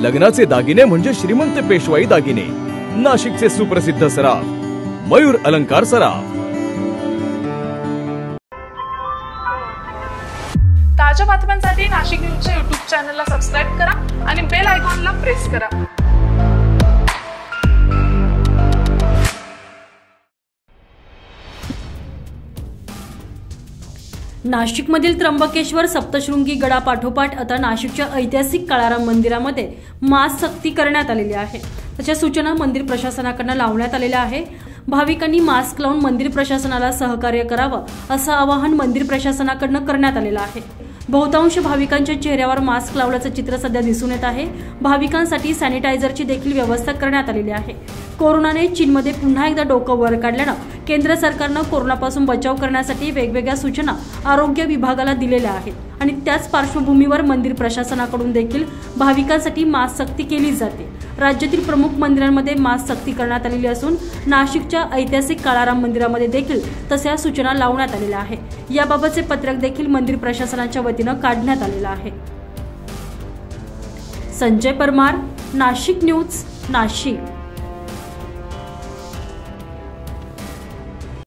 लग्नाचे दागिने म्हणजे श्रीमंत पेशवाई दागिने, नाशिकचे सुप्रसिद्ध सराफ मयूर अलंकार सराफ। ताज्या बातम्यांसाठी नाशिक न्यूजच्या YouTube चॅनलला सबस्क्राइब करा आणि बेल आयकॉनला प्रेस करा। नाशिकमधील त्र्यंबकेश्वर सप्तशृंगी गडापाठोपाठ आता नाशिकच्या ऐतिहासिक काळाराम मंदिरामध्ये मास्क सक्ती करण्यात आलेली आहे। त्याच्या सूचना मंदिर प्रशासनाकडून लावण्यात आलेल्या आहे। भाविकांनी मास्क लावून मंदिर प्रशासनाला सहकार्य करावं असं आवाहन मंदिर प्रशासनाकडून करण्यात आलेलं आहे। बहुतांश भाविकांच्या चेहऱ्यावर मास्क लावल्याचं चित्र सध्या दिसून येत आहे। भाविकांसाठी सॅनिटायझरची देखील व्यवस्था करण्यात आलेली आहे। कोरोनाने चीनमध्ये पुन्हा एकदा डोकं वर काढल्यानं केंद्र सरकारनं कोरोनापासून बचाव करण्यासाठी वेगवेगळ्या सूचना आरोग्य विभागाला दिलेल्या आहेत आणि त्याच पार्श्वभूमीवर मंदिर प्रशासनाकडून देखील भाविकांसाठी मास्क सक्ती केली जाते। राज्यातील प्रमुख मंदिरांमध्ये मास्क सक्ती करण्यात आलेली असून नाशिकच्या ऐतिहासिक काळाराम मंदिरामध्ये देखील तशा सूचना लावण्यात आलेल्या आहे। याबाबतचे पत्रक देखील मंदिर प्रशासनाच्या वतीनं काढण्यात आलेलं आहे। संजय परमार, नाशिक न्यूज, नाशिक।